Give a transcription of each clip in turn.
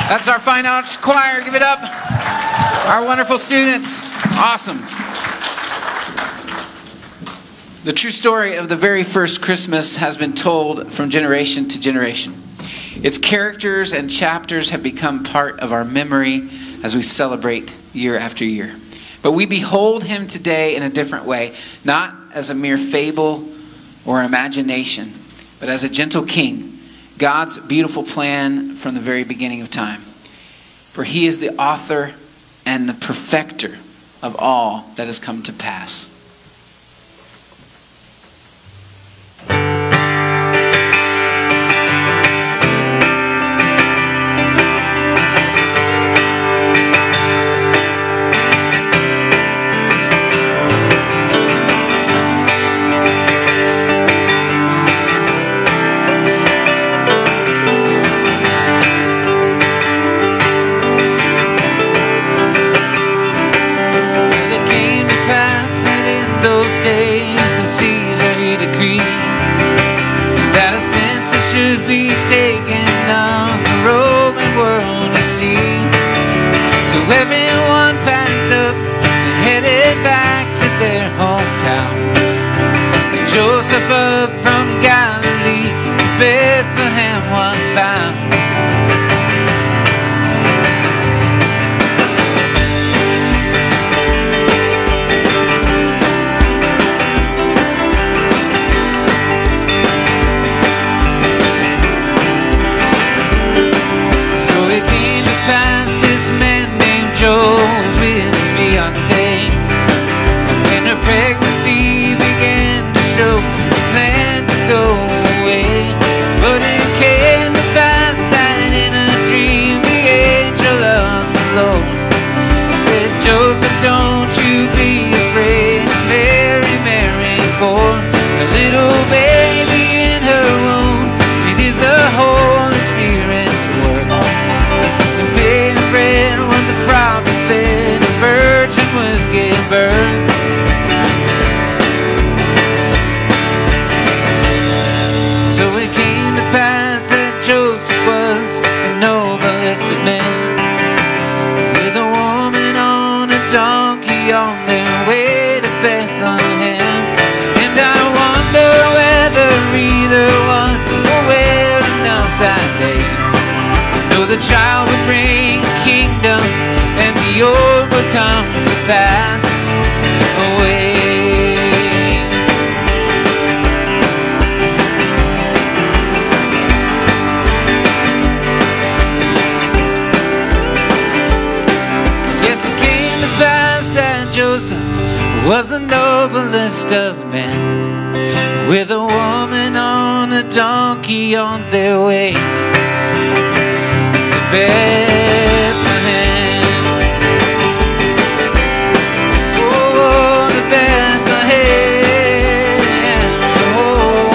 That's our fine arts choir. Give it up. Our wonderful students. Awesome. The true story of the very first Christmas has been told from generation to generation. Its characters and chapters have become part of our memory as we celebrate year after year. But we behold him today in a different way, not as a mere fable or imagination, but as a gentle king, God's beautiful plan from the very beginning of time. For he is the author and the perfecter of all that has come to pass. Everyone packed up and headed back to their hometowns. Joseph up from Galilee to Bethlehem was bound. So it came to pass this man was with his fiancée. When her pregnancy began to show, the plan to go away. But it came to pass that in a dream the angel of the Lord said, Joseph, don't you be afraid. Mary, Mary, for a little baby in her womb. It is the Holy Spirit's work. And baby bread was the prophet said a virgin would give birth. So it came to pass that Joseph was the noblest of men, with a woman on a donkey on their way to Bethlehem. And I wonder whether either was aware enough that day to know the child would bring a kingdom and the old would come to pass away. Yes, it came to pass that Joseph was the noblest of men, with a woman on a donkey on their way to Bethlehem. Oh, to Bethlehem. Oh.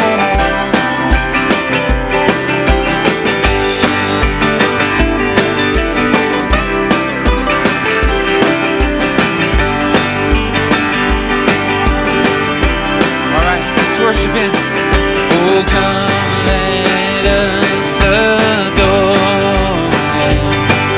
All right, let's worship him. Oh, come, let us adore him.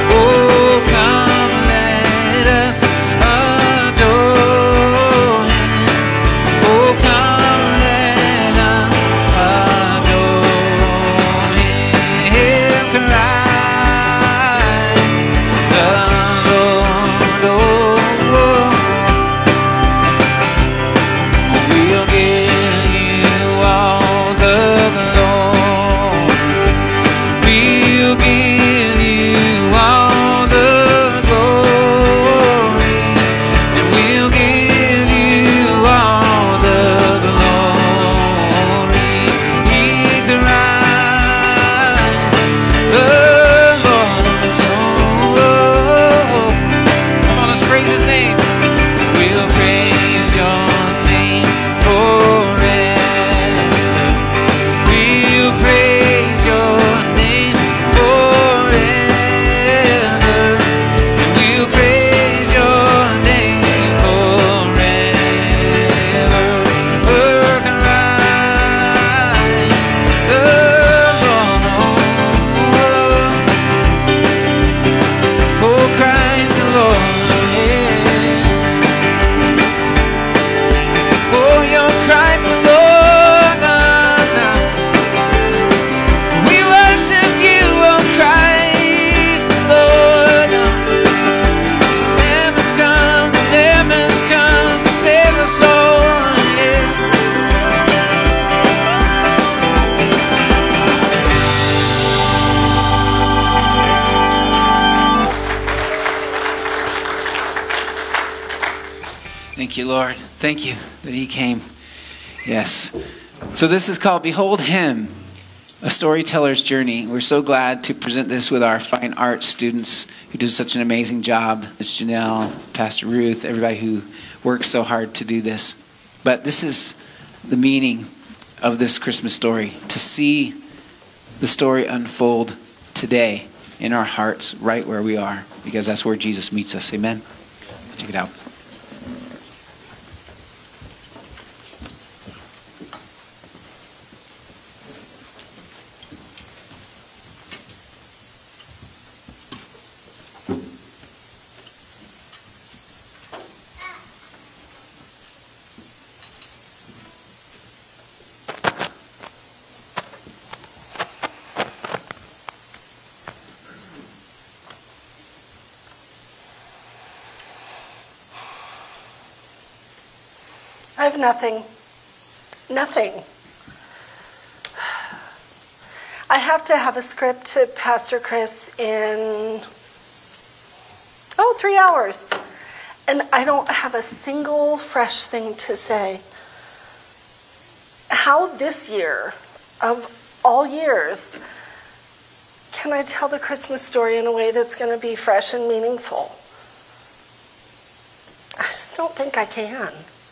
Thank you, Lord. Thank you that he came. Yes. So this is called Behold Him, a storyteller's journey. We're so glad to present this with our fine arts students who do such an amazing job. It's Janelle, Pastor Ruth, everybody who works so hard to do this. But this is the meaning of this Christmas story, to see the story unfold today in our hearts right where we are, because that's where Jesus meets us. Amen. Let's check it out. I have nothing. Nothing. I have to have a script to Pastor Chris in, 3 hours. And I don't have a single fresh thing to say. How this year, of all years, can I tell the Christmas story in a way that's going to be fresh and meaningful? I just don't think I can.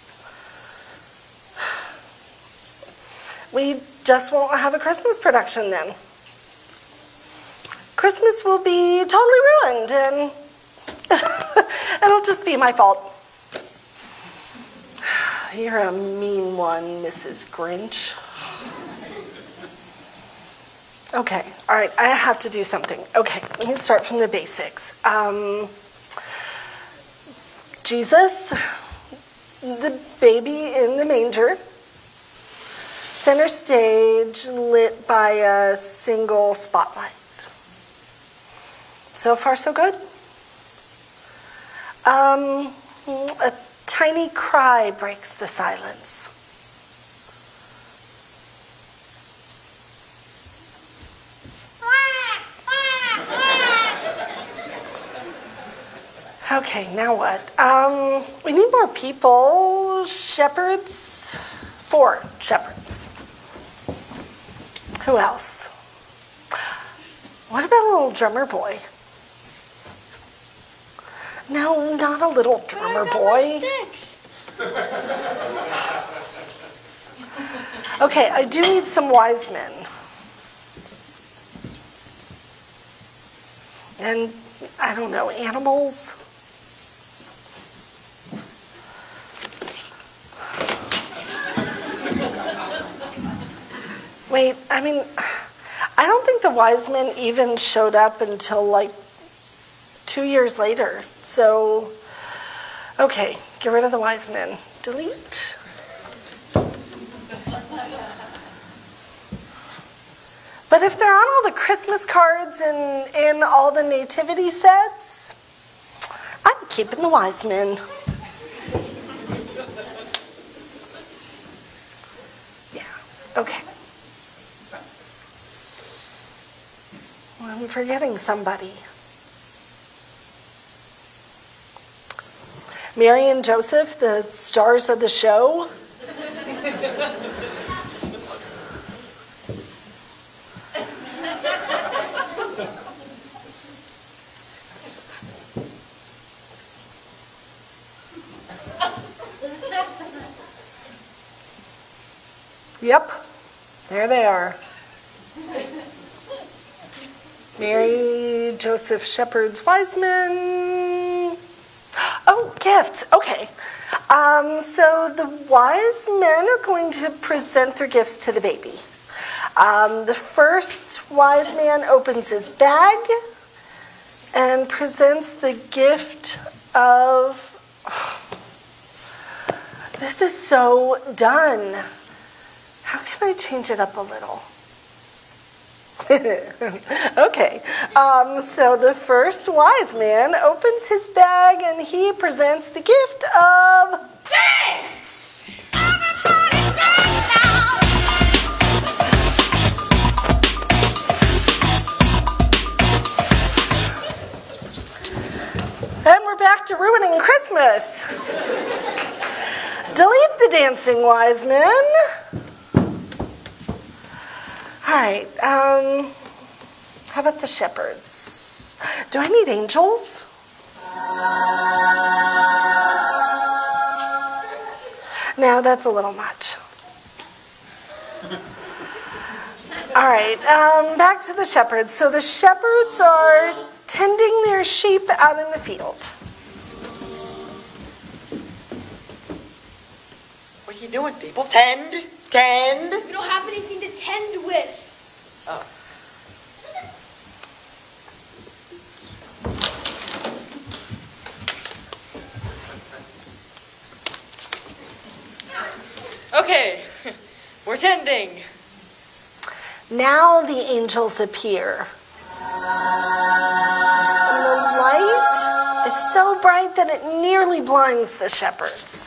We just won't have a Christmas production then. Christmas will be totally ruined, and it'll just be my fault. You're a mean one, Mrs. Grinch. Okay, all right, I have to do something. Okay, let me start from the basics. Jesus, the baby in the manger, center stage, lit by a single spotlight. So far, so good. A tiny cry breaks the silence. Okay, now what? We need more people. Shepherds. 4 shepherds. Who else? What about a little drummer boy? No, not a little drummer boy. Okay, I do need some wise men. And, I don't know, animals? Wait, I don't think the wise men even showed up until like 2 years later. So, okay, get rid of the wise men. Delete. But if they're on all the Christmas cards and in all the nativity sets, I'm keeping the wise men. Yeah, okay. I'm forgetting somebody. Mary and Joseph, the stars of the show. Yep, there they are. Mary, Joseph, shepherds, wise men. Oh, gifts. Okay. So the wise men are going to present their gifts to the baby. The first wise man opens his bag and presents the gift of... This is so done. How can I change it up a little? Okay, so the first wise man opens his bag and he presents the gift of dance. Everybody dance now. And we're back to ruining Christmas. dancing wise men. All right, how about the shepherds? Do I need angels? No, that's a little much. All right, back to the shepherds. So the shepherds are tending their sheep out in the field. What are you doing, people? Tend? We don't have anything to tend with. Oh. Okay, we're tending. Now the angels appear. And the light is so bright that it nearly blinds the shepherds.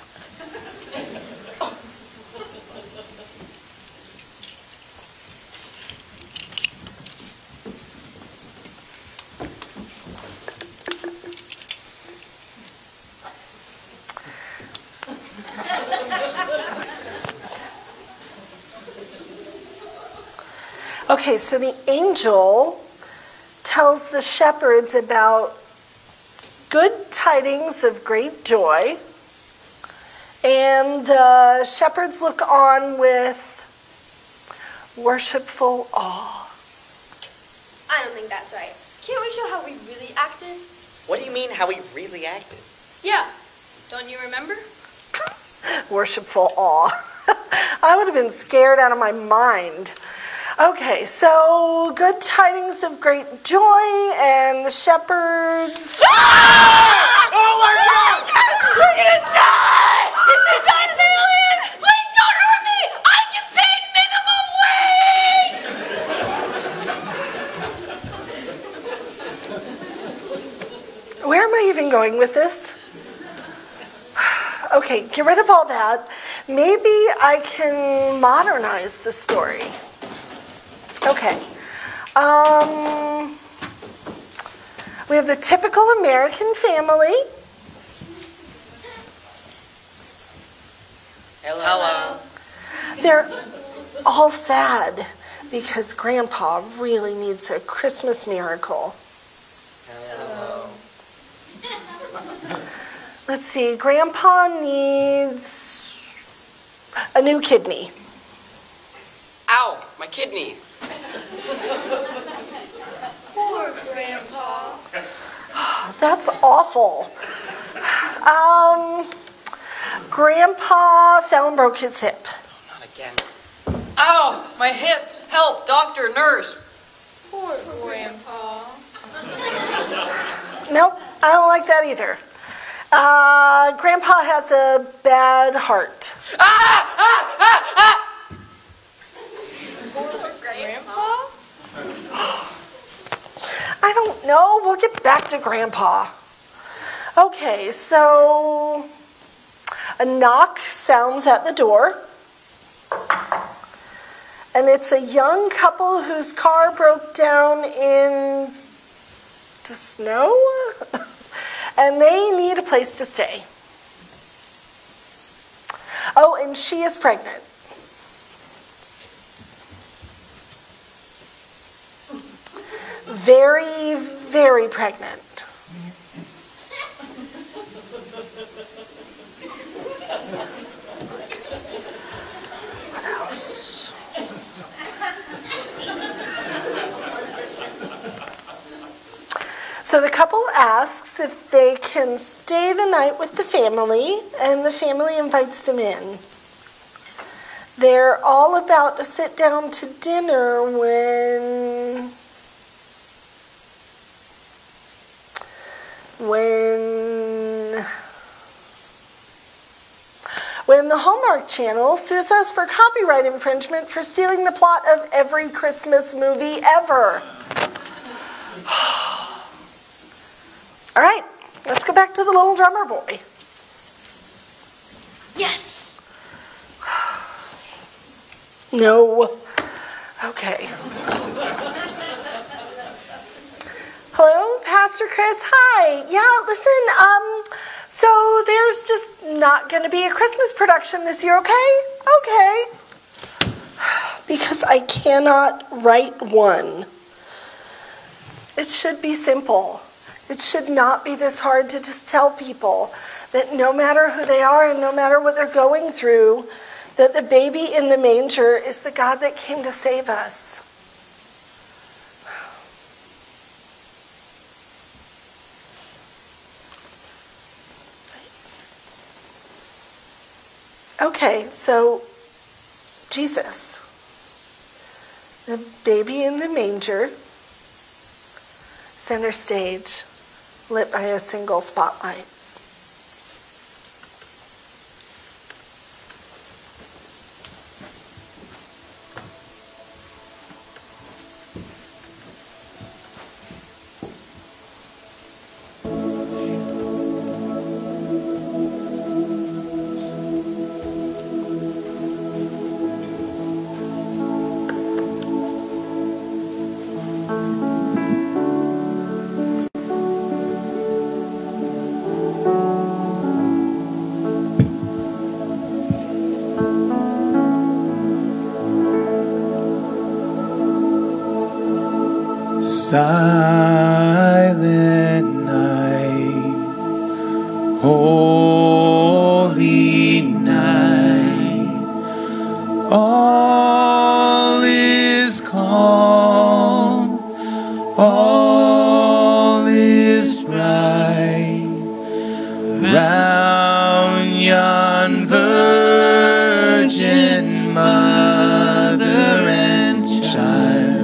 Okay, so the angel tells the shepherds about good tidings of great joy, and the shepherds look on with worshipful awe. I don't think that's right. Can't we show how we really acted? What do you mean, how we really acted? Yeah. Don't you remember? Worshipful awe. I would have been scared out of my mind. Okay, so good tidings of great joy, and the shepherds... Ah! Oh my God! We're gonna die! Is that an alien? Please don't hurt me! I get paid minimum wage! Where am I even going with this? Okay, get rid of all that. Maybe I can modernize the story. Okay. We have the typical American family. Hello. They're all sad because Grandpa really needs a Christmas miracle. Hello. Let's see, Grandpa needs a new kidney. Ow, my kidney. Poor Grandpa. That's awful. Grandpa fell and broke his hip. Not again. Ow, my hip. Help, doctor, nurse. Poor Grandpa. Nope, I don't like that either. Grandpa has a bad heart. Poor Grandpa? I don't know. We'll get back to Grandpa. Okay, so a knock sounds at the door. And it's a young couple whose car broke down in the snow. And they need a place to stay. Oh, and she is pregnant. Very, very pregnant. What else? So the couple asks if they can stay the night with the family, and the family invites them in. They're all about to sit down to dinner when the Hallmark Channel sues us for copyright infringement for stealing the plot of every Christmas movie ever. All right, let's go back to the little drummer boy. Yes! No. Okay. Hello, Pastor Chris. Hi. Yeah, listen, so there's just not going to be a Christmas production this year, okay? Okay. Because I cannot write one. It should be simple. It should not be this hard to just tell people that no matter who they are and no matter what they're going through, that the baby in the manger is the God that came to save us. Okay, so Jesus, the baby in the manger, center stage, lit by a single spotlight. Silent night, holy night, all is calm, all is bright, round yon virgin mother and child.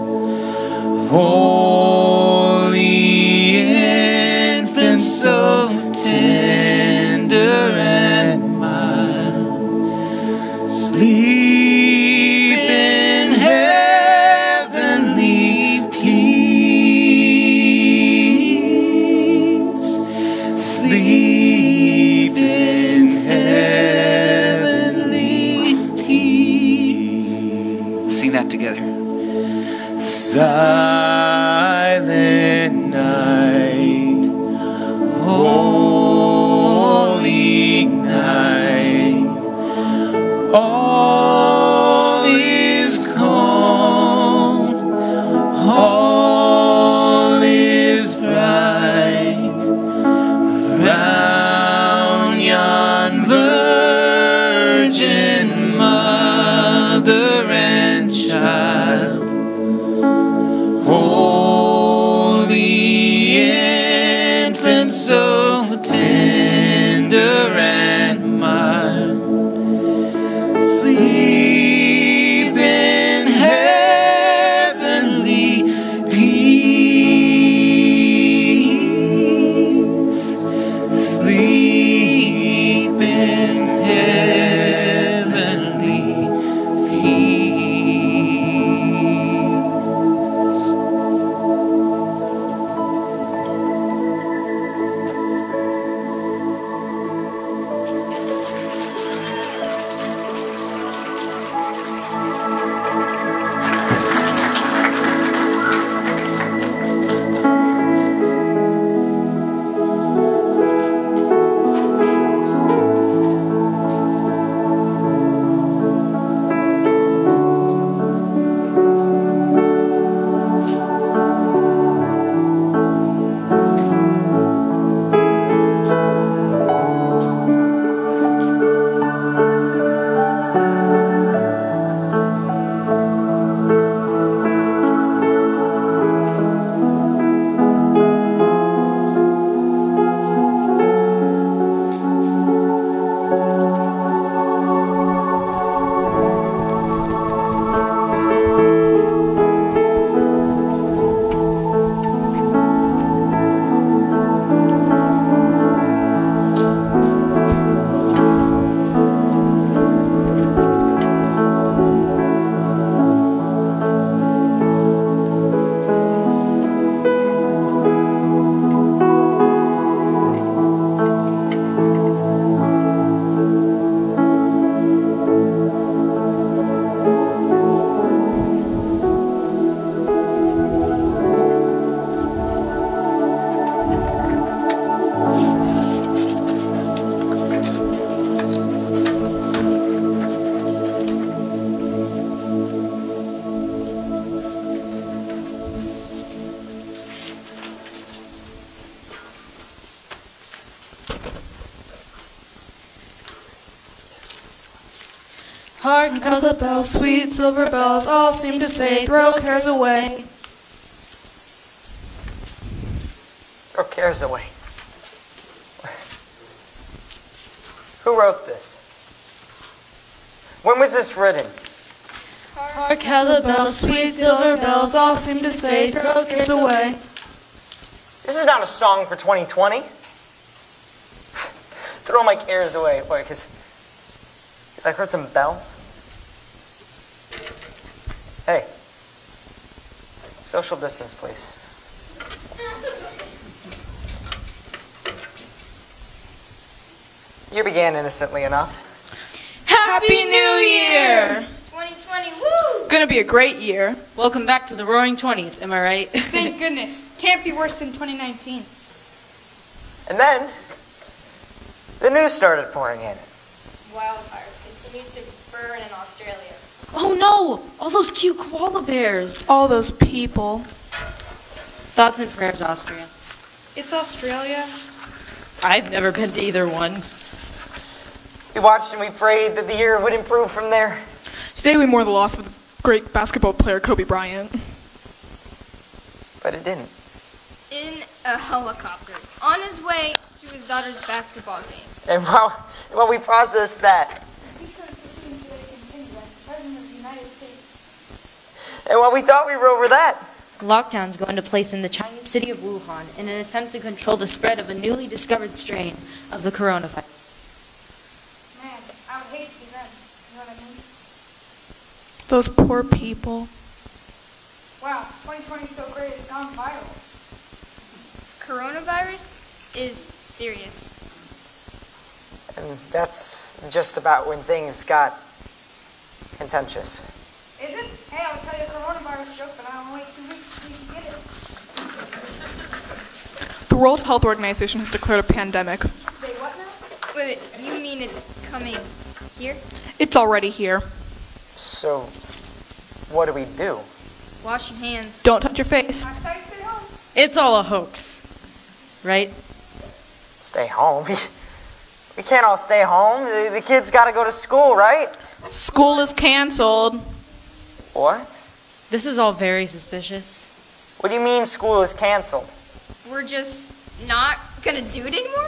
Holy infant, so tender and mild, sleep in heavenly peace, sleep in heavenly peace. Sing that together. Silent night, holy night, all is calm, all is bright, round yon virgin mother and child. Holy infant, so tender and mild, sleep in heavenly peace, sleep in heavenly peace. Hark how the bells, sweet silver bells, all seem to say, throw cares away. Throw cares away. Who wrote this? When was this written? Hark how the bells, sweet silver bells, all seem to say, throw cares away. This is not a song for 2020. Throw my cares away. Why, because I heard some bells? Hey. Social distance, please. You began innocently enough. Happy New Year! 2020, woo! Gonna be a great year. Welcome back to the Roaring Twenties, am I right? Thank goodness. Can't be worse than 2019. And then, the news started pouring in. Wildfires continue to burn in Australia. Oh no! All those cute koala bears! All those people. Thoughts and prayers, Austria. It's Australia. I've never been to either one. We watched and we prayed that the year would improve from there. Today we mourn the loss of the great basketball player Kobe Bryant. But it didn't. In a helicopter, on his way to his daughter's basketball game. And while we processed that, and while we thought we were over that, Lockdowns go into place in the Chinese city of Wuhan in an attempt to control the spread of a newly discovered strain of the coronavirus. Man, I would hate to be them. You know what I mean? Those poor people. Wow, 2020 is so great it's gone viral. Coronavirus is serious. and that's just about when things got contentious. Is it? Hey, I'll tell you a coronavirus joke, but I'll wait 2 weeks for you to get it. The World Health Organization has declared a pandemic. Wait, what now? Wait, you mean it's coming here? It's already here. So, what do we do? Wash your hands. Don't touch your face. Hashtag stay home. It's all a hoax, right? Stay home? We can't all stay home. The kids got to go to school, right? School is canceled. What? This is all very suspicious. What do you mean school is canceled? We're just not gonna do it anymore?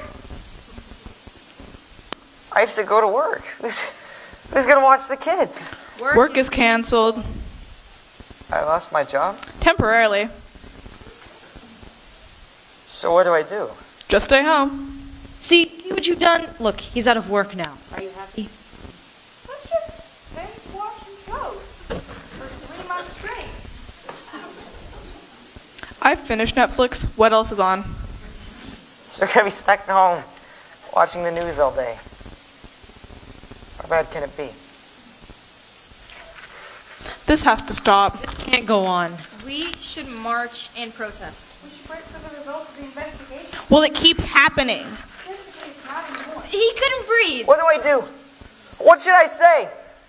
I have to go to work. Who's gonna watch the kids? Work is canceled. I lost my job. Temporarily. So what do I do? Just stay home. See what you've done? Look, he's out of work now. Are you happy? Let's just binge watch some shows for 3 months straight. I've finished Netflix. What else is on? So we're gonna be stuck at home watching the news all day. How bad can it be? This has to stop. This can't go on. We should march and protest. We should wait for the results of the investigation. Well, it keeps happening. Physically, it's not anymore. He couldn't breathe. What do I do? What should I say?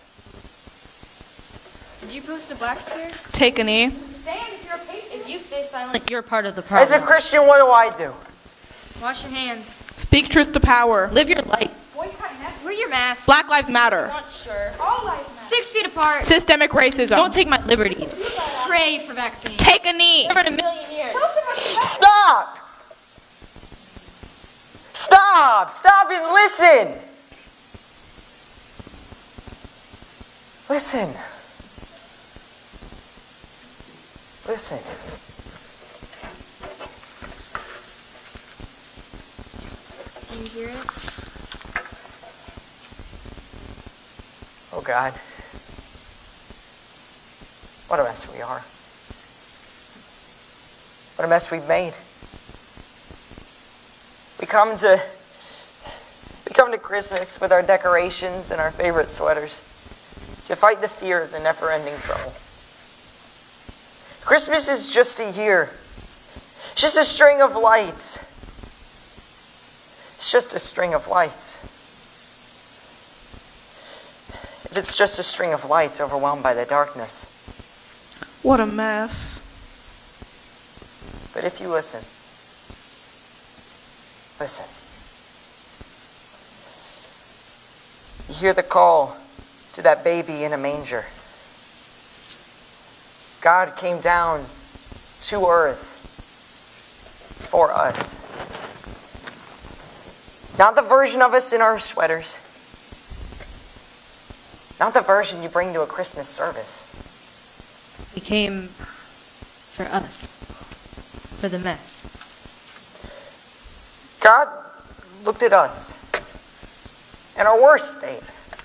Did you post a black scare? Take a knee. Stand if you're a patriot. If you stay silent, you're part of the As problem. a Christian, what do I do? Wash your hands. Speak truth to power. Live your life. Boycott Netflix. Wear your mask. Black Lives Matter. Not sure. All lives matter. 6 feet apart. Systemic racism. Don't take my liberties. Pray for vaccines. Take a knee. Never in a million years. Stop! Stop! Stop and listen! Listen. Listen. Do you hear it? Oh God. What a mess we are. What a mess we've made. We come to Christmas with our decorations and our favorite sweaters to fight the fear of the never-ending trouble. Christmas is just a year. It's just a string of lights. It's just a string of lights. If it's just a string of lights overwhelmed by the darkness. What a mess. But if you listen, listen. You hear the call to that baby in a manger. God came down to earth for us. Not the version of us in our sweaters. Not the version you bring to a Christmas service. He came for us, for the mess. God looked at us in our worst state,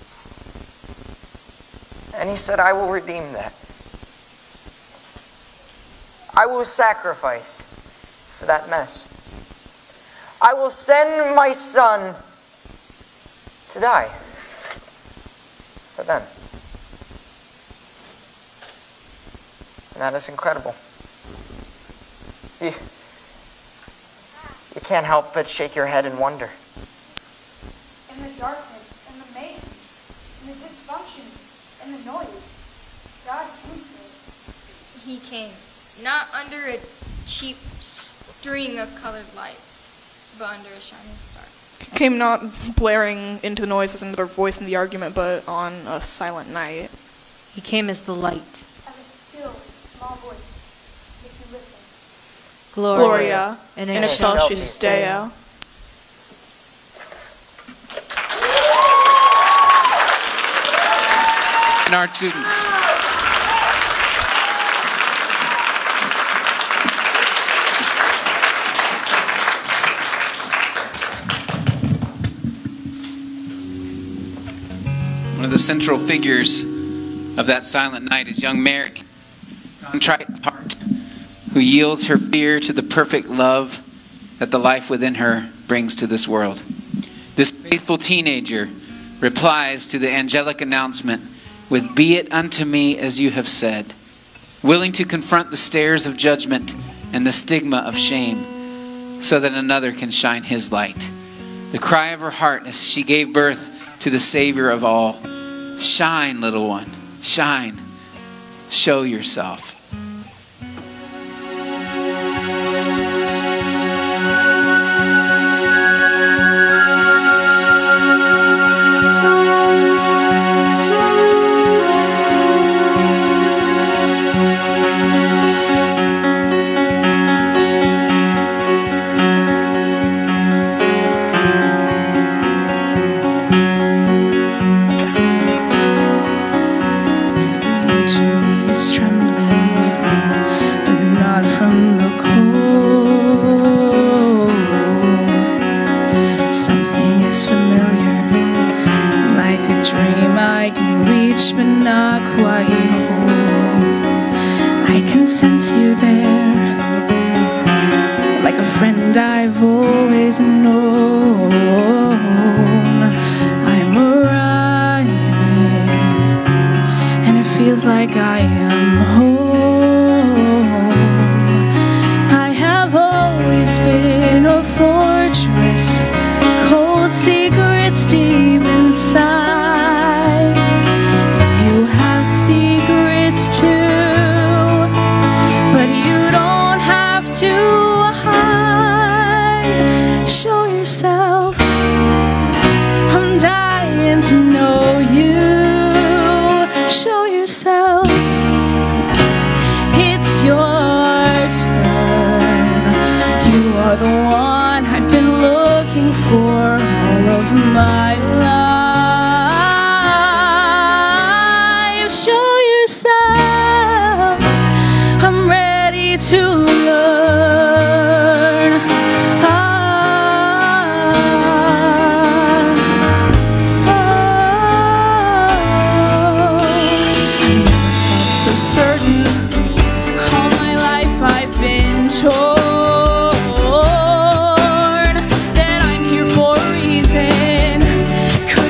and he said, I will redeem that. I will sacrifice for that mess. I will send my son to die for them. And that is incredible. You can't help but shake your head and wonder. In the darkness, and the mayhem, and the dysfunction, and the noise, God came for us. He came, not under a cheap string of colored lights, but under a shining star. He came not blaring into the noise as another voice in the argument, but on a silent night. He came as the light. As a still, small voice, if you listen. Gloria in in excelsis Deo. And our students. One of the central figures of that silent night is young Mary, contrite of heart, who yields her fear to the perfect love that the life within her brings to this world. This faithful teenager replies to the angelic announcement with, "Be it unto me as you have said," willing to confront the stares of judgment and the stigma of shame so that another can shine his light. The cry of her heart as she gave birth to the Savior of all, "Shine, little one, shine, show yourself." Torn, that I'm here for a reason.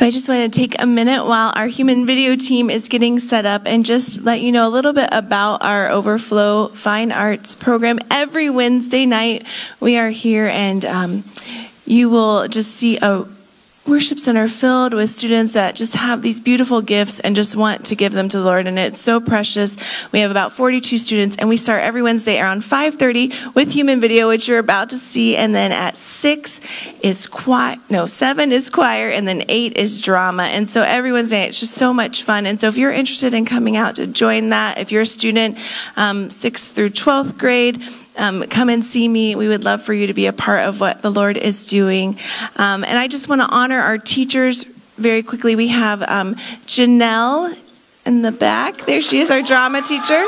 So I just want to take a minute while our human video team is getting set up and just let you know a little bit about our Overflow Fine Arts program. Every Wednesday night we are here, and you will just see a worship center filled with students that just have these beautiful gifts and just want to give them to the Lord, and it's so precious. We have about 42 students, and we start every Wednesday around 5:30 with human video, which you're about to see, and then at 7 is choir, and then 8 is drama. And so every Wednesday night, it's just so much fun. And so if you're interested in coming out to join that, if you're a student 6th through 12th grade, come and see me. We would love for you to be a part of what the Lord is doing. And I just want to honor our teachers very quickly. We have Janelle in the back. There she is, our drama teacher.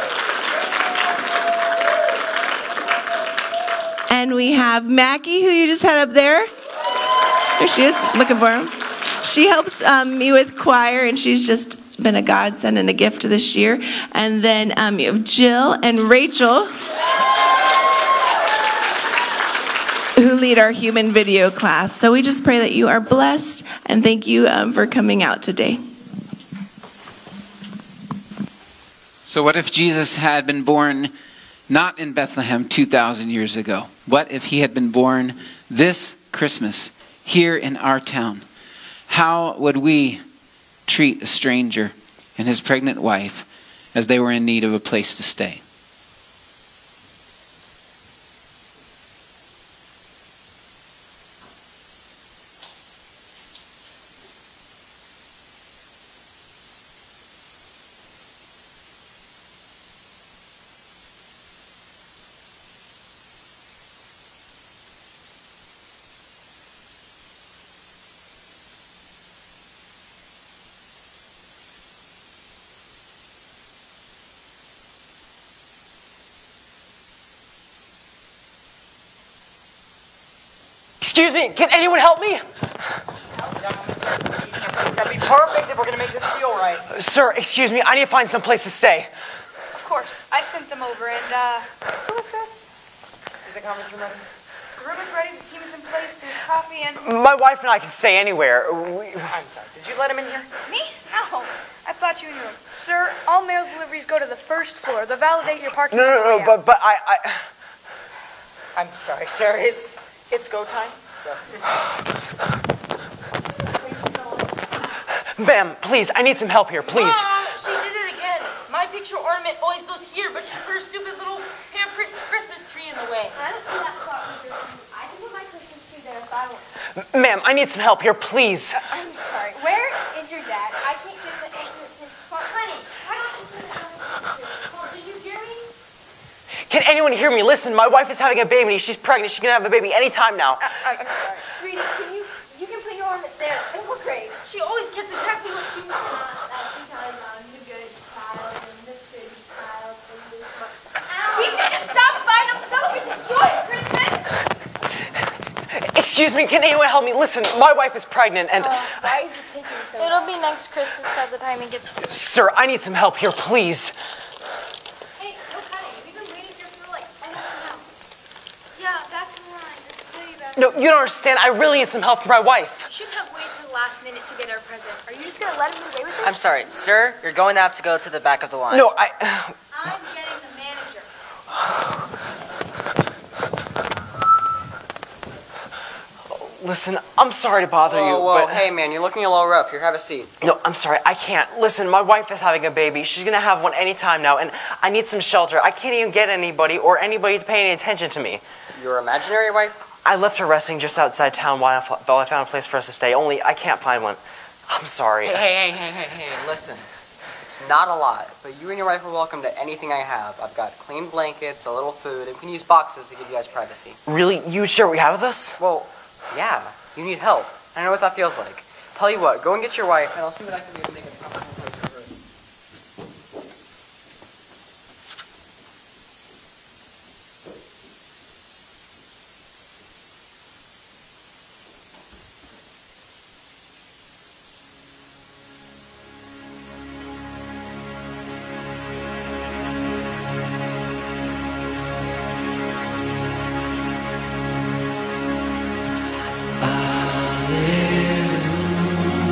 And we have Mackie, who you just had up there. There she is, looking for him. She helps me with choir, and she's just been a godsend and a gift this year. And then you have Jill and Rachel, who lead our human video class. So we just pray that you are blessed, and thank you for coming out today. So what if Jesus had been born not in Bethlehem 2,000 years ago? What if he had been born this Christmas here in our town? How would we treat a stranger and his pregnant wife as they were in need of a place to stay? Excuse me, can anyone help me? It's gotta be perfect if we're gonna make this feel right. Sir, excuse me, I need to find some place to stay. Of course, I sent them over, and who was this? Is the conference room ready? The room is ready, the team is in place, there's coffee, and... My wife and I can stay anywhere. I'm sorry, did you let him in here? Me? No. I thought you knew him. Sir, all mail deliveries go to the first floor. They'll validate your parking. No, but I'm sorry, sir, it's go time, so... Ma'am, please, I need some help here, please. Mom, she did it again. My picture ornament always goes here, but she put her stupid little handprint Christmas tree in the way. I don't see that spot with your tree. I can put my Christmas tree there if I want. Ma'am, I need some help here, please. I'm sorry. Where is your dad? I can't get the answer to his phone. Honey, why don't you put it on the sisters? Mom, did you hear me? Can anyone hear me? Listen, my wife is having a baby. She's pregnant. She's gonna have a baby anytime now. I'm sorry. Sweetie, you can put your ornament there. It will look great. She always gets exactly what she wants. Because I'm the good child and the good child and this one. We need to stop fighting and celebrate the joy of Christmas. Excuse me, can anyone help me? Listen, my wife is pregnant and... Why is this taking so long? It'll be next Christmas by the time he gets here. Sir, I need some help here, please. Hey, no cutting. We've been waiting here for like I need some help. Yeah, back in line. It's way back. No, you don't understand. I really need some help for my wife. You shouldn't have waited till the last minute to get our present. Are you just gonna let him away with this? I'm sorry, sir, you're going to have to go to the back of the line. No, I'm getting the manager. Listen, I'm sorry to bother you, Whoa, but... hey man, you're looking a little rough. Here, have a seat. No, I'm sorry, I can't. Listen, my wife is having a baby. She's gonna have one anytime now, and I need some shelter. I can't even get anybody or anybody to pay any attention to me. Your imaginary wife? I left her resting just outside town while I found a place for us to stay, only I can't find one. I'm sorry. Hey, listen. It's not a lot, but you and your wife are welcome to anything I have. I've got clean blankets, a little food, and we can use boxes to give you guys privacy. Really? You would share what you have with us? Well, yeah, you need help. I know what that feels like. Tell you what, go and get your wife, and I'll see what I can do to make it a comfortable place for her. Alleluia.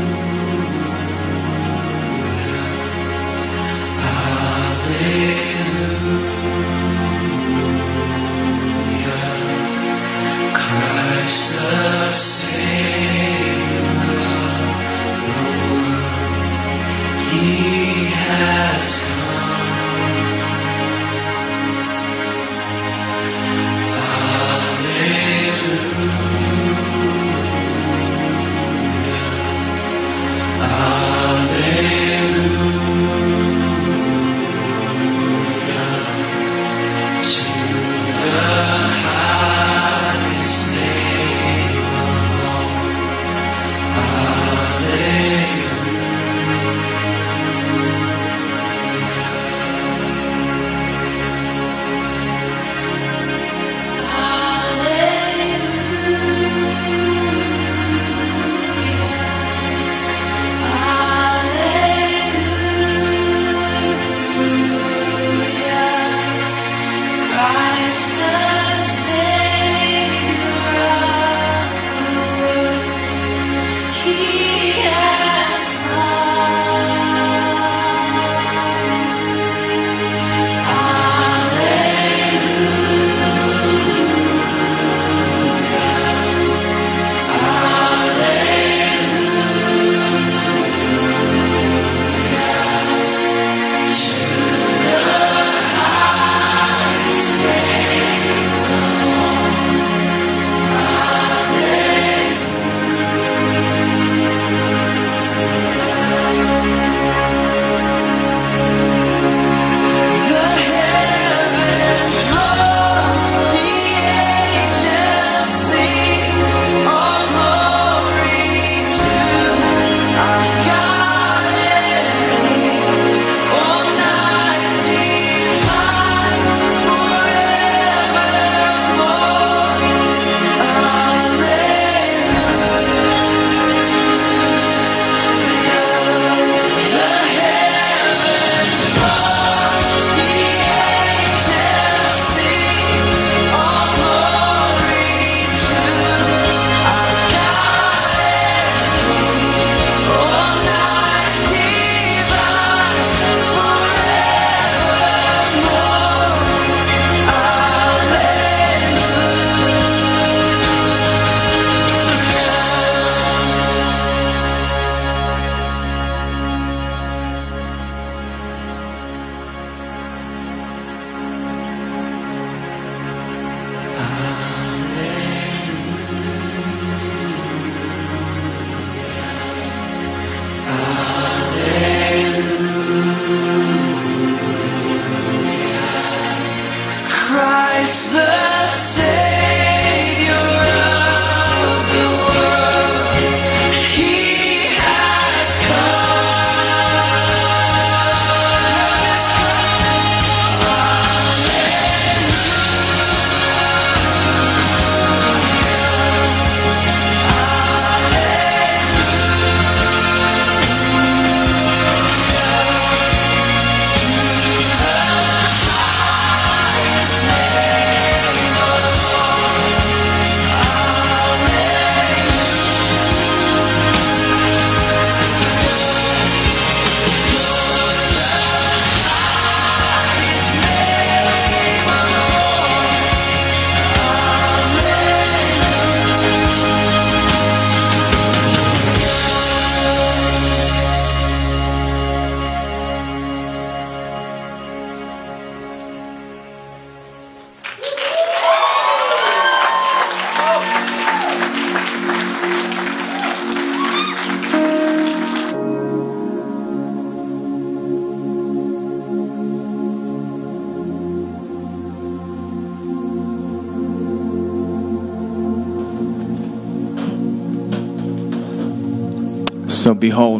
So behold,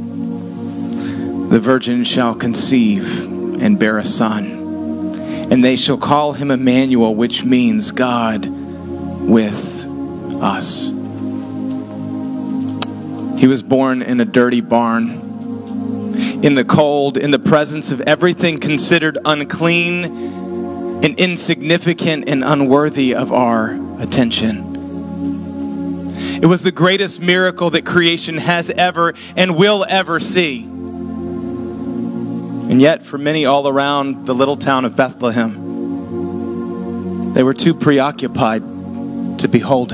the virgin shall conceive and bear a son, and they shall call him Emmanuel, which means God with us. He was born in a dirty barn, in the cold, in the presence of everything considered unclean and insignificant and unworthy of our attention. It was the greatest miracle that creation has ever and will ever see. And yet, for many all around the little town of Bethlehem, they were too preoccupied to behold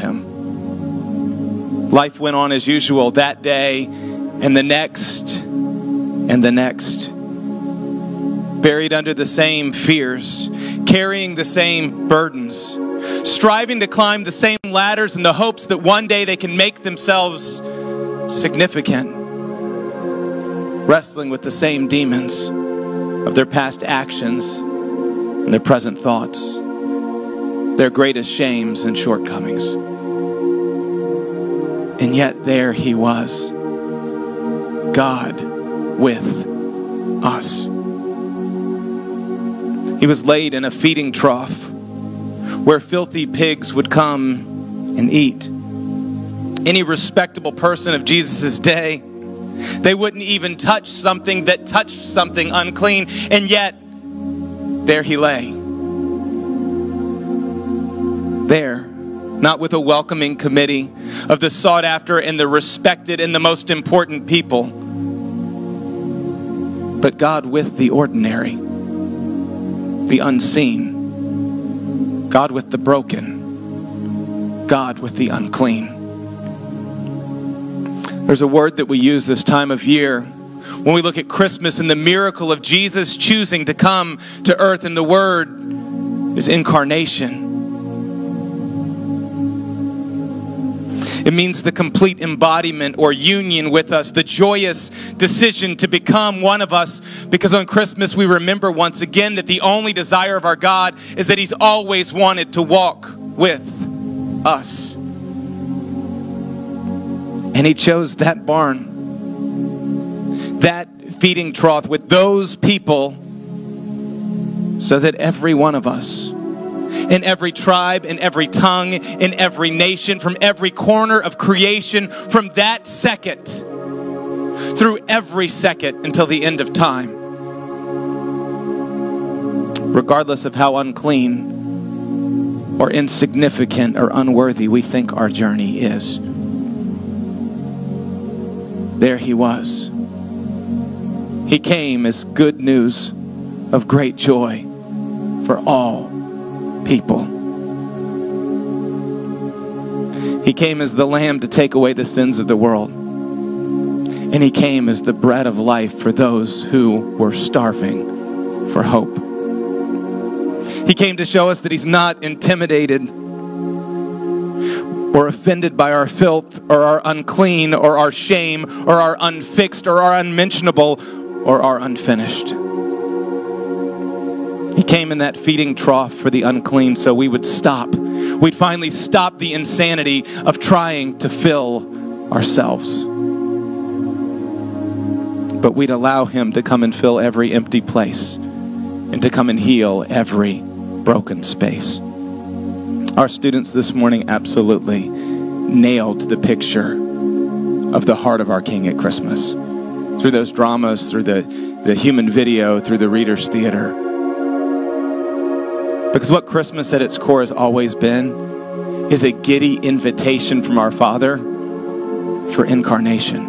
him. Life went on as usual that day and the next and the next. Buried under the same fears, carrying the same burdens, striving to climb the same ladders in the hopes that one day they can make themselves significant, wrestling with the same demons of their past actions and their present thoughts, their greatest shames and shortcomings. And yet there he was, God with us. He was laid in a feeding trough where filthy pigs would come and eat. Any respectable person of Jesus' day, they wouldn't even touch something that touched something unclean, and yet there he lay. There, not with a welcoming committee of the sought after and the respected and the most important people, but God with the ordinary, the unseen, God with the broken, God with the unclean. There's a word that we use this time of year when we look at Christmas and the miracle of Jesus choosing to come to earth, and the word is incarnation. It means the complete embodiment or union with us, the joyous decision to become one of us, because on Christmas we remember once again that the only desire of our God is that He's always wanted to walk with us. And He chose that barn, that feeding trough with those people, so that every one of us, in every tribe, in every tongue, in every nation, from every corner of creation, from that second through every second until the end of time, regardless of how unclean or insignificant or unworthy we think our journey is, there He was. He came as good news of great joy for all people. He came as the Lamb to take away the sins of the world. And He came as the bread of life for those who were starving for hope. He came to show us that He's not intimidated or offended by our filth or our unclean or our shame or our unfixed or our unmentionable or our unfinished. He came in that feeding trough for the unclean so we would stop. We'd finally stop the insanity of trying to fill ourselves. But we'd allow Him to come and fill every empty place and to come and heal every broken space. Our students this morning absolutely nailed the picture of the heart of our King at Christmas. Through those dramas, through the human video, through the Reader's Theater. Because what Christmas at its core has always been is a giddy invitation from our Father for incarnation.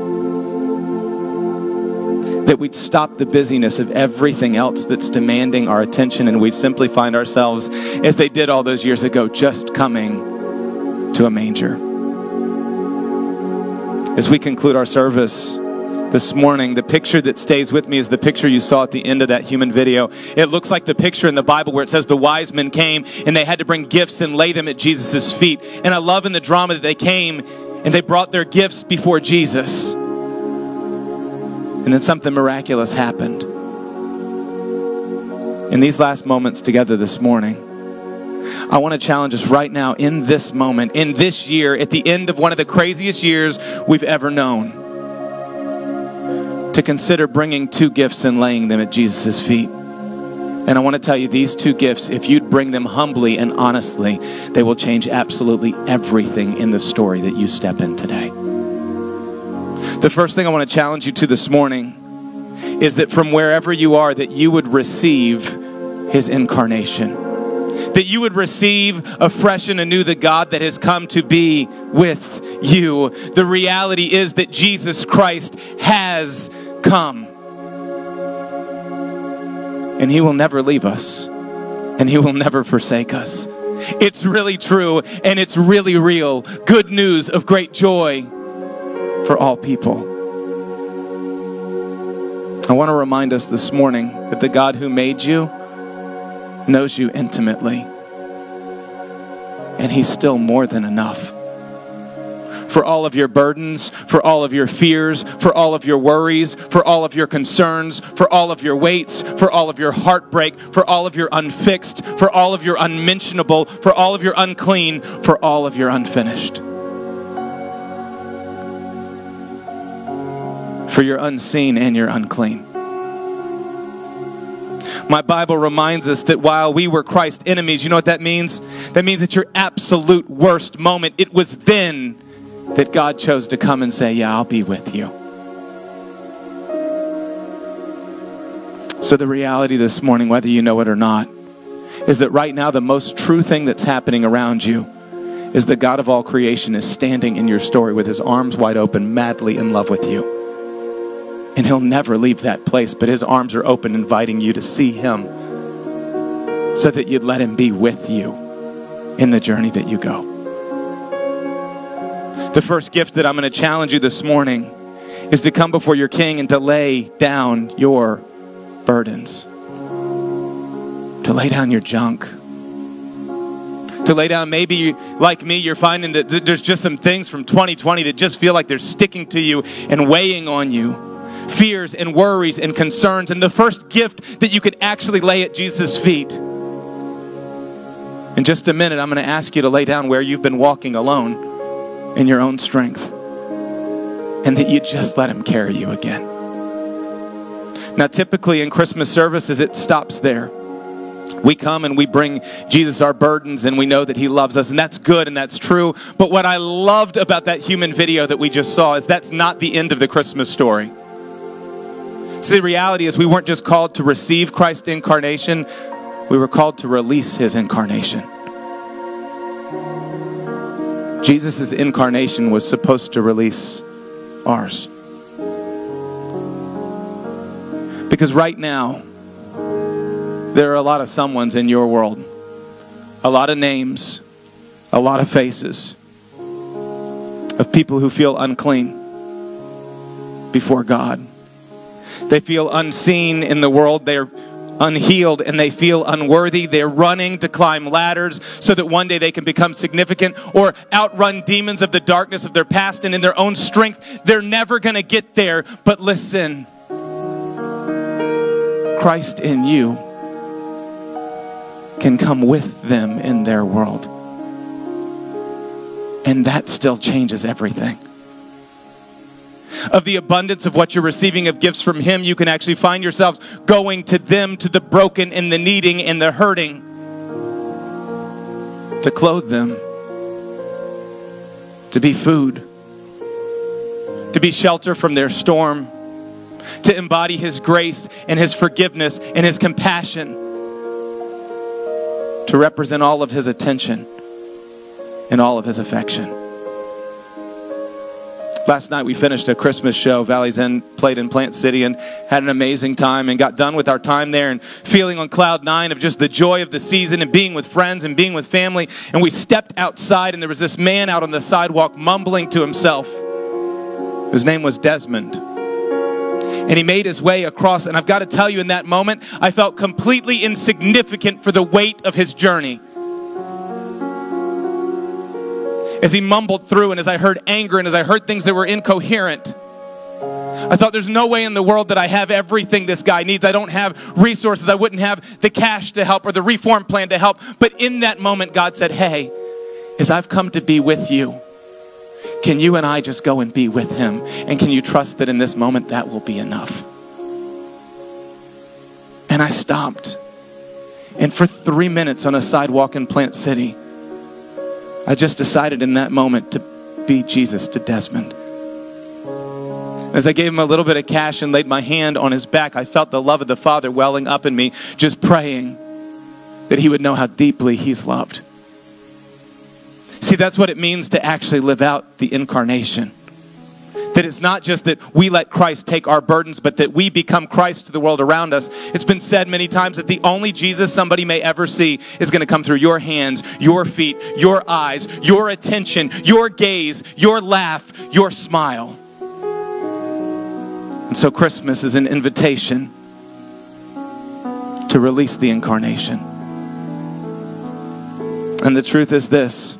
That we'd stop the busyness of everything else that's demanding our attention, and we'd simply find ourselves, as they did all those years ago, just coming to a manger. As we conclude our service this morning, the picture that stays with me is the picture you saw at the end of that human video. It looks like the picture in the Bible where it says the wise men came and they had to bring gifts and lay them at Jesus' feet. And I love in the drama that they came and they brought their gifts before Jesus. And then something miraculous happened. In these last moments together this morning, I want to challenge us right now in this moment, in this year, at the end of one of the craziest years we've ever known, to consider bringing two gifts and laying them at Jesus' feet. And I want to tell you, these two gifts, if you'd bring them humbly and honestly, they will change absolutely everything in the story that you step in today. The first thing I want to challenge you to this morning is that from wherever you are, that you would receive His incarnation. That you would receive afresh and anew the God that has come to be with you. The reality is that Jesus Christ has come. And He will never leave us. And He will never forsake us. It's really true and it's really real. Good news of great joy for all people. I want to remind us this morning that the God who made you knows you intimately. And he's still more than enough. For all of your burdens, for all of your fears, for all of your worries, for all of your concerns, for all of your weights, for all of your heartbreak, for all of your unfixed, for all of your unmentionable, for all of your unclean, for all of your unfinished. For your unseen and your unclean. My Bible reminds us that while we were Christ's enemies, you know what that means? That means at your absolute worst moment, it was then that God chose to come and say, yeah, I'll be with you. So the reality this morning, whether you know it or not, is that right now the most true thing that's happening around you is the God of all creation is standing in your story with his arms wide open, madly in love with you. And he'll never leave that place, but his arms are open, inviting you to see him so that you'd let him be with you in the journey that you go. The first gift that I'm going to challenge you this morning is to come before your King and to lay down your burdens. To lay down your junk. To lay down, maybe like me, you're finding that there's just some things from 2020 that just feel like they're sticking to you and weighing on you. Fears and worries and concerns. And the first gift that you could actually lay at Jesus' feet. In just a minute, I'm going to ask you to lay down where you've been walking alone in your own strength, and that you just let him carry you again. Now, typically in Christmas services, it stops there. We come and we bring Jesus our burdens, and we know that he loves us, and that's good and that's true. But what I loved about that human video that we just saw is that's not the end of the Christmas story. So the reality is we weren't just called to receive Christ's incarnation, we were called to release his incarnation. Jesus' incarnation was supposed to release ours. Because right now, there are a lot of someones in your world. A lot of names, a lot of faces of people who feel unclean before God. They feel unseen in the world. They're unhealed and they feel unworthy. They're running to climb ladders so that one day they can become significant or outrun demons of the darkness of their past, and in their own strength they're never going to get there. But listen, Christ in you can come with them in their world, and that still changes everything. Of the abundance of what you're receiving of gifts from him, you can actually find yourselves going to them, to the broken and the needing and the hurting, to clothe them, to be food, to be shelter from their storm, to embody his grace and his forgiveness and his compassion, to represent all of his attention and all of his affection. Last night we finished a Christmas show. Valley's End played in Plant City and had an amazing time, and got done with our time there and feeling on cloud nine of just the joy of the season and being with friends and being with family. And we stepped outside, and there was this man out on the sidewalk mumbling to himself. His name was Desmond. And he made his way across, and I've got to tell you, in that moment, I felt completely insignificant for the weight of his journey. As he mumbled through, and as I heard anger, and as I heard things that were incoherent, I thought, there's no way in the world that I have everything this guy needs. I don't have resources. I wouldn't have the cash to help or the reform plan to help. But in that moment, God said, hey, as I've come to be with you, can you and I just go and be with him? And can you trust that in this moment, that will be enough? And I stopped. And for 3 minutes on a sidewalk in Plant City, I just decided in that moment to be Jesus to Desmond. As I gave him a little bit of cash and laid my hand on his back, I felt the love of the Father welling up in me, just praying that he would know how deeply he's loved. See, that's what it means to actually live out the incarnation. That it's not just that we let Christ take our burdens, but that we become Christ to the world around us. It's been said many times that the only Jesus somebody may ever see is going to come through your hands, your feet, your eyes, your attention, your gaze, your laugh, your smile. And so Christmas is an invitation to release the incarnation. And the truth is this: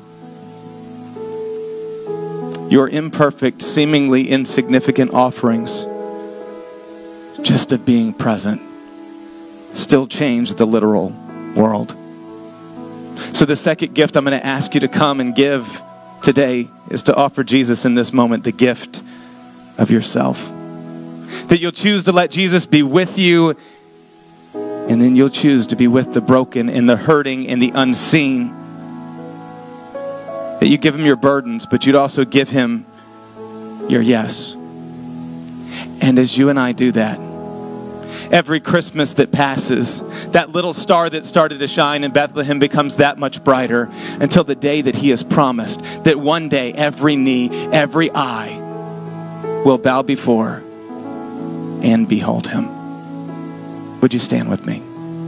your imperfect, seemingly insignificant offerings, just of being present, still change the literal world. So the second gift I'm going to ask you to come and give today is to offer Jesus in this moment the gift of yourself. That you'll choose to let Jesus be with you, and then you'll choose to be with the broken and the hurting and the unseen. That you give him your burdens, but you'd also give him your yes. And as you and I do that, every Christmas that passes, that little star that started to shine in Bethlehem becomes that much brighter until the day that he has promised that one day every knee, every eye will bow before and behold him. Would you stand with me?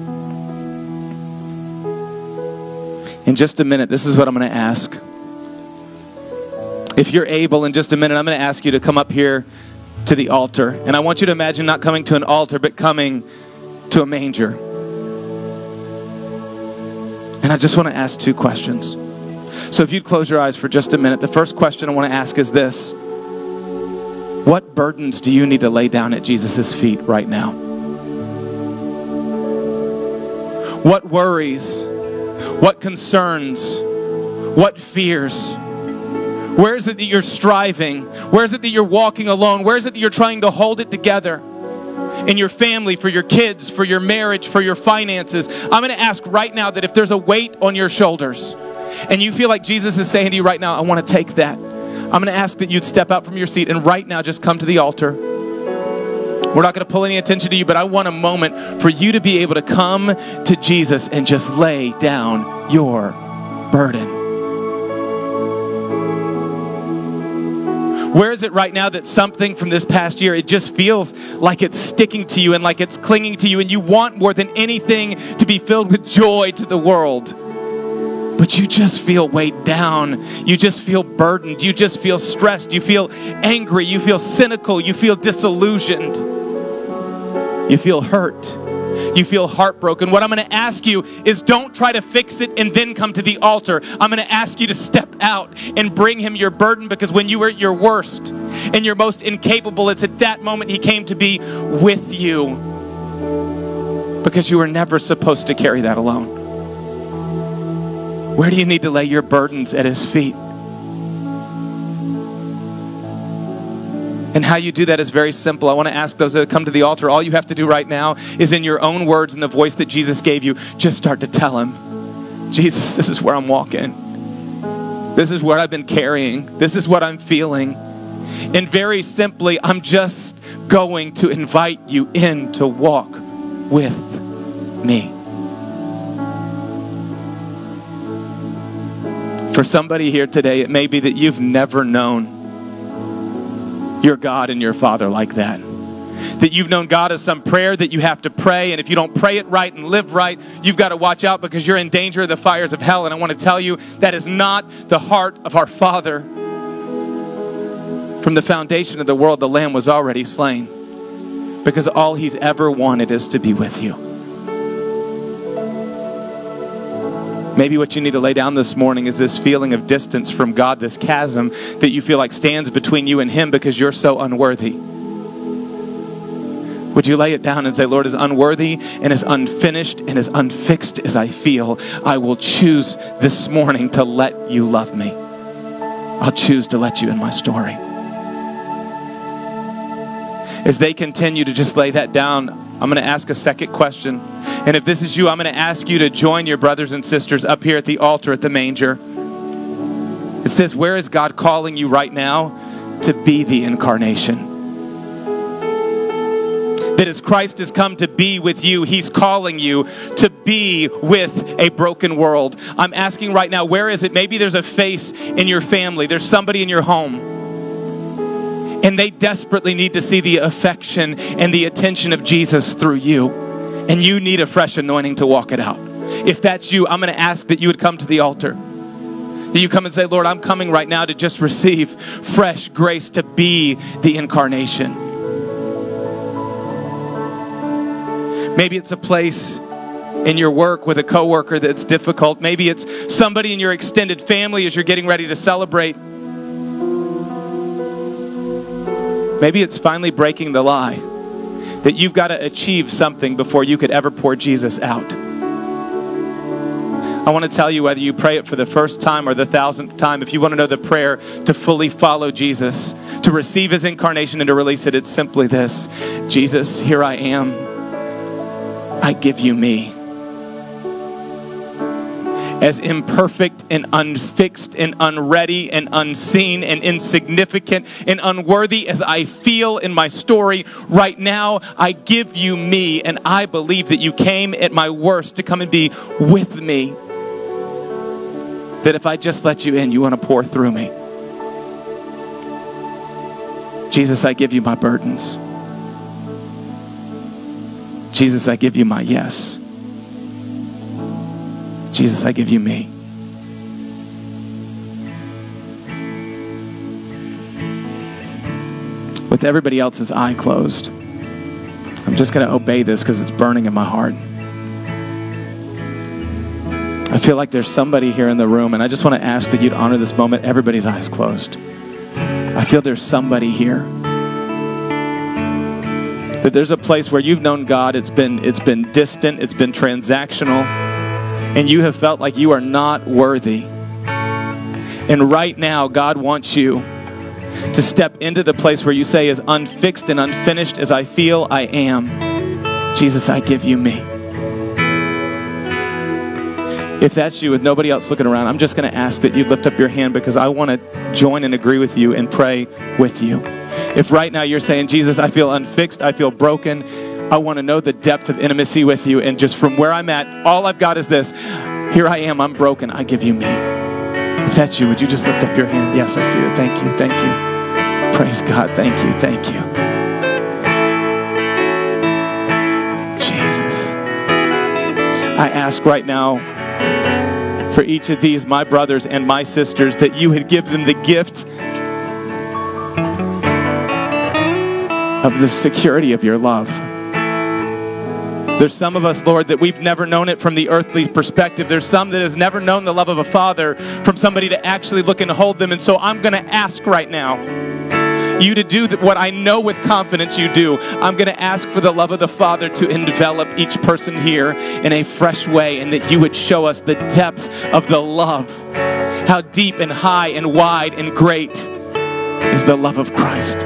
In just a minute, this is what I'm going to ask. If you're able, in just a minute, I'm going to ask you to come up here to the altar. And I want you to imagine not coming to an altar, but coming to a manger. And I just want to ask two questions. So if you'd close your eyes for just a minute, the first question I want to ask is this: what burdens do you need to lay down at Jesus' feet right now? What worries? What concerns? What fears? Where is it that you're striving? Where is it that you're walking alone? Where is it that you're trying to hold it together? In your family, for your kids, for your marriage, for your finances. I'm going to ask right now that if there's a weight on your shoulders and you feel like Jesus is saying to you right now, I want to take that. I'm going to ask that you'd step out from your seat and right now just come to the altar. We're not going to pull any attention to you, but I want a moment for you to be able to come to Jesus and just lay down your burden. Where is it right now that something from this past year, it just feels like it's sticking to you and like it's clinging to you, and you want more than anything to be filled with joy to the world, but you just feel weighed down, you just feel burdened, you just feel stressed, you feel angry, you feel cynical, you feel disillusioned, you feel hurt, you feel heartbroken. What I'm going to ask you is don't try to fix it and then come to the altar. I'm going to ask you to step out and bring him your burden, because when you were at your worst and your most incapable, it's at that moment he came to be with you, because you were never supposed to carry that alone. Where do you need to lay your burdens at his feet? And how you do that is very simple. I want to ask those that come to the altar, all you have to do right now is in your own words and the voice that Jesus gave you, just start to tell him, Jesus, this is where I'm walking. This is what I've been carrying. This is what I'm feeling. And very simply, I'm just going to invite you in to walk with me. For somebody here today, it may be that you've never known your God and your Father like that. That you've known God as some prayer that you have to pray, and if you don't pray it right and live right, you've got to watch out because you're in danger of the fires of hell. And I want to tell you, that is not the heart of our Father. From the foundation of the world, the Lamb was already slain, because all he's ever wanted is to be with you. Maybe what you need to lay down this morning is this feeling of distance from God, this chasm that you feel like stands between you and him because you're so unworthy. Would you lay it down and say, Lord, as unworthy and as unfinished and as unfixed as I feel, I will choose this morning to let you love me. I'll choose to let you in my story. As they continue to just lay that down, I'm going to ask a second question. And if this is you, I'm going to ask you to join your brothers and sisters up here at the altar at the manger. It's this: where is God calling you right now to be the incarnation? That as Christ has come to be with you, he's calling you to be with a broken world. I'm asking right now, where is it? Maybe there's a face in your family. There's somebody in your home, and they desperately need to see the affection and the attention of Jesus through you. And you need a fresh anointing to walk it out. If that's you, I'm going to ask that you would come to the altar. That you come and say, Lord, I'm coming right now to just receive fresh grace to be the incarnation. Maybe it's a place in your work with a coworker that's difficult. Maybe it's somebody in your extended family as you're getting ready to celebrate. Maybe it's finally breaking the lie that you've got to achieve something before you could ever pour Jesus out. I want to tell you, whether you pray it for the first time or the 1,000th time, if you want to know the prayer to fully follow Jesus, to receive his incarnation and to release it, it's simply this: Jesus, here I am. I give you me. As imperfect and unfixed and unready and unseen and insignificant and unworthy as I feel in my story right now, I give you me, and I believe that you came at my worst to come and be with me. That if I just let you in, you want to pour through me. Jesus, I give you my burdens. Jesus, I give you my yes. Jesus, I give you me. With everybody else's eye closed, I'm just going to obey this because it's burning in my heart. I feel like there's somebody here in the room, and I just want to ask that you'd honor this moment. Everybody's eyes closed. I feel there's somebody here. That there's a place where you've known God, it's been distant, it's been transactional, and you have felt like you are not worthy. And right now, God wants you to step into the place where you say, as unfixed and unfinished as I feel I am, Jesus, I give you me. If that's you, with nobody else looking around, I'm just going to ask that you lift up your hand, because I want to join and agree with you and pray with you. If right now you're saying, Jesus, I feel unfixed, I feel broken, I want to know the depth of intimacy with you, and just from where I'm at, all I've got is this: here I am, I'm broken, I give you me. If that's you, would you just lift up your hand? Yes, I see it. Thank you, thank you. Praise God, thank you, thank you. Jesus. I ask right now for each of these, my brothers and my sisters, that you would give them the gift of the security of your love. There's some of us, Lord, that we've never known it from the earthly perspective. There's some that has never known the love of a father from somebody to actually look and hold them. And so I'm going to ask right now you to do what I know with confidence you do. I'm going to ask for the love of the Father to envelop each person here in a fresh way, and that you would show us the depth of the love. How deep and high and wide and great is the love of Christ.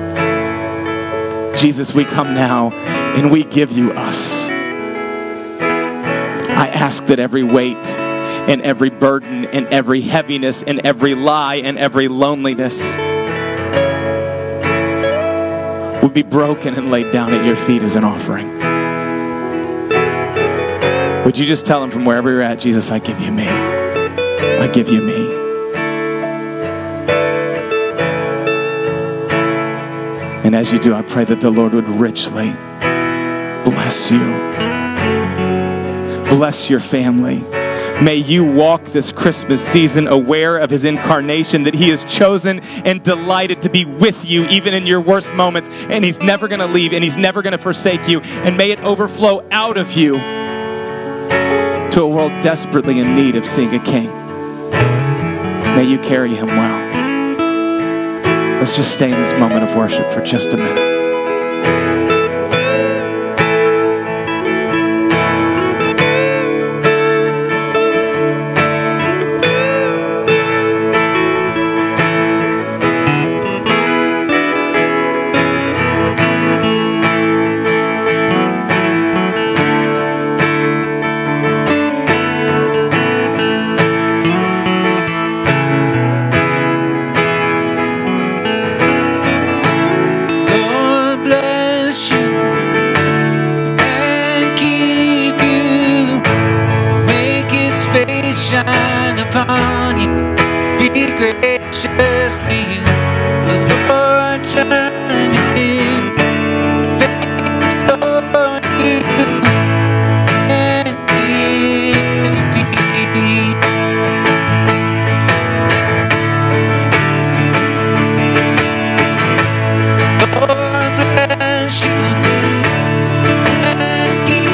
Jesus, we come now and we give you us. I ask that every weight and every burden and every heaviness and every lie and every loneliness would be broken and laid down at your feet as an offering. Would you just tell him from wherever you're at, Jesus, I give you me. I give you me. And as you do, I pray that the Lord would richly bless you. Bless your family. May you walk this Christmas season aware of his incarnation, that he has chosen and delighted to be with you even in your worst moments, and he's never going to leave and he's never going to forsake you. And may it overflow out of you to a world desperately in need of seeing a king. May you carry him well. Let's just stay in this moment of worship for just a minute. Shine upon you, be gracious to you. The Lord turn his face on you and give you peace. Lord bless you and keep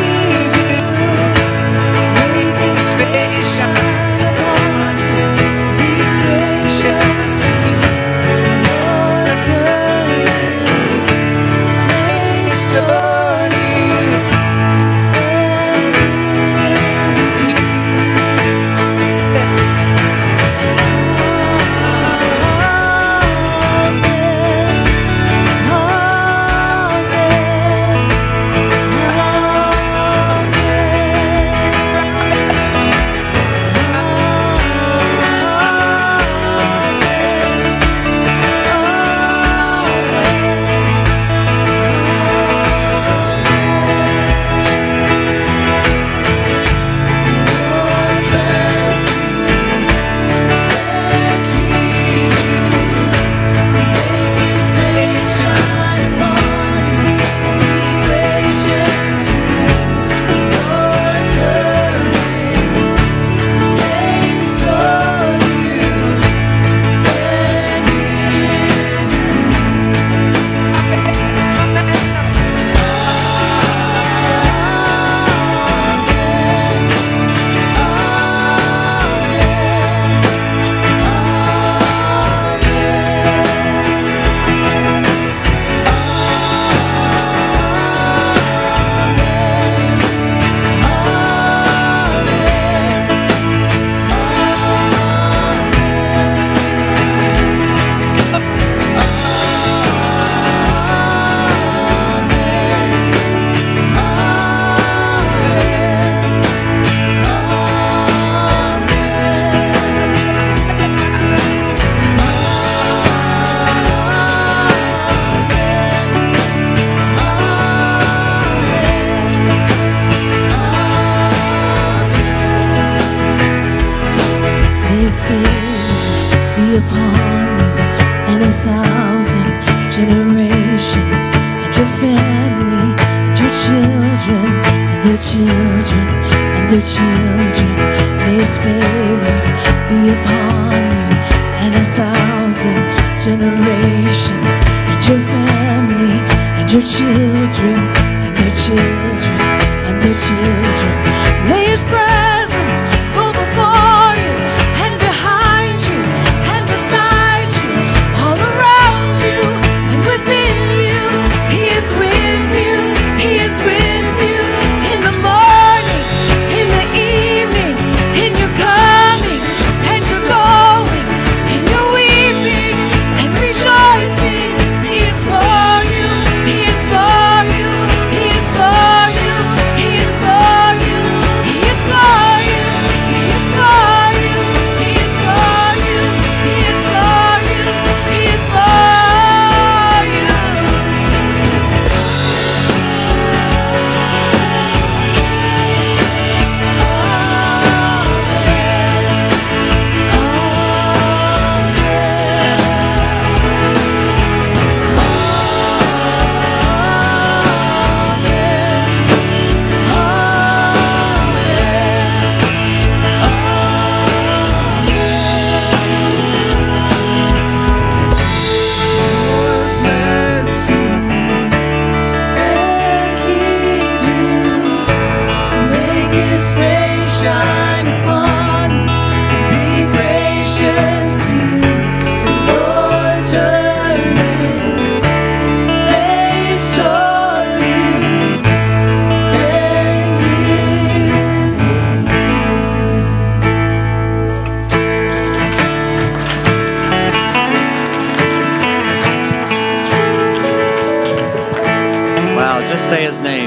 say his name.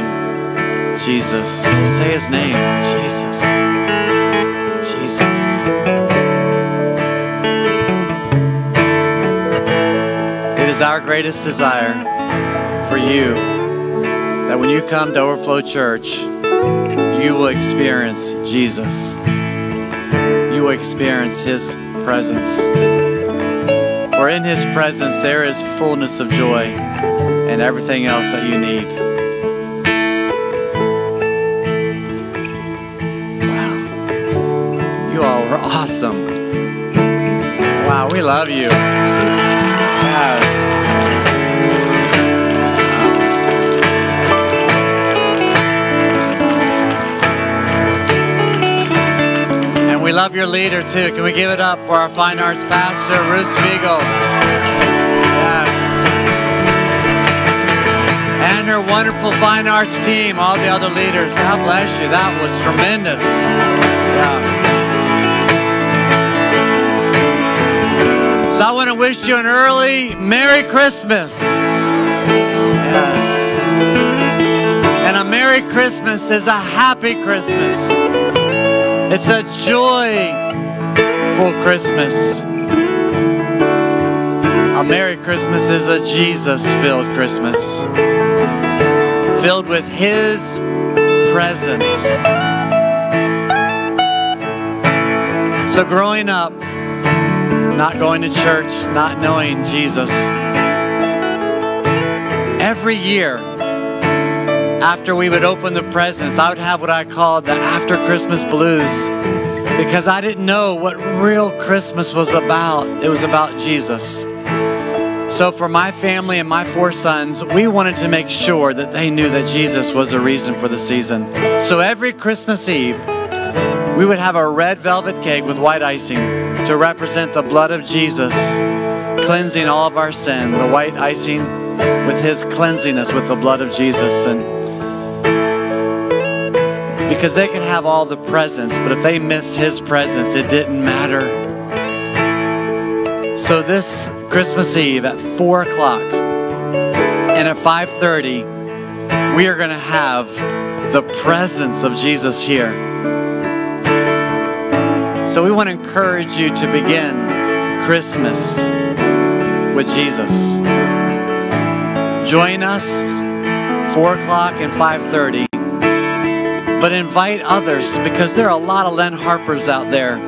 Jesus. Just say his name. Jesus. Jesus. It is our greatest desire for you that when you come to Overflow Church, you will experience Jesus. You will experience his presence. For in his presence there is fullness of joy and everything else that you need. Wow. You all are awesome. Wow, we love you. Yes. We love your leader too. Can we give it up for our fine arts pastor, Ruth Spiegel? Yes. And her wonderful fine arts team, all the other leaders. God bless you. That was tremendous. Yeah. So I want to wish you an early Merry Christmas. Yes. And a Merry Christmas is a happy Christmas. It's a joyful Christmas. A Merry Christmas is a Jesus-filled Christmas. Filled with His presence. So growing up, not going to church, not knowing Jesus, every year, after we would open the presents, I would have what I called the after Christmas blues, because I didn't know what real Christmas was about. It was about Jesus. So for my family and my 4 sons, we wanted to make sure that they knew that Jesus was the reason for the season. So every Christmas Eve, we would have a red velvet cake with white icing to represent the blood of Jesus, cleansing all of our sin. The white icing with His cleansing us with the blood of Jesus. And because they could have all the presents, but if they missed His presence, it didn't matter. So this Christmas Eve at 4 o'clock and at 5:30, we are going to have the presence of Jesus here. So we want to encourage you to begin Christmas with Jesus. Join us 4 o'clock and 5:30. But invite others, because there are a lot of Len Harpers out there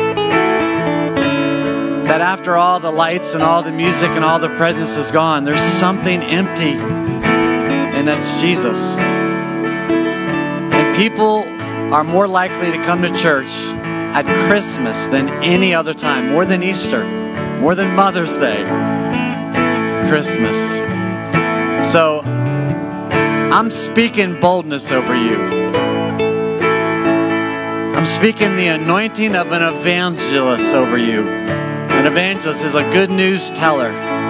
that after all the lights and all the music and all the presents is gone, there's something empty, and that's Jesus. And people are more likely to come to church at Christmas than any other time, more than Easter, more than Mother's Day, Christmas. So I'm speaking boldness over you. I'm speaking the anointing of an evangelist over you. An evangelist is a good news teller,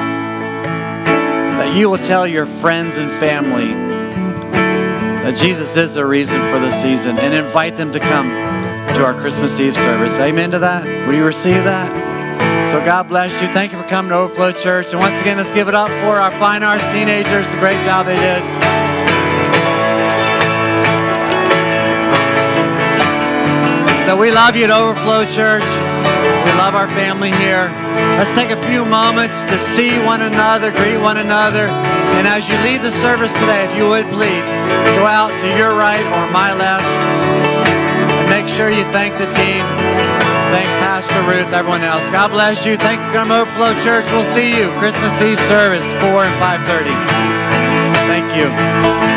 that you will tell your friends and family that Jesus is the reason for the season, and invite them to come to our Christmas Eve service. Amen to that? Will you receive that? So God bless you. Thank you for coming to Overflow Church. And once again, let's give it up for our fine arts teenagers. The great job they did. So we love you at Overflow Church. We love our family here. Let's take a few moments to see one another, greet one another. And as you leave the service today, if you would please, go out to your right or my left. And make sure you thank the team. Thank Pastor Ruth, everyone else. God bless you. Thank you for coming to Overflow Church. We'll see you Christmas Eve service, 4 and 5:30. Thank you.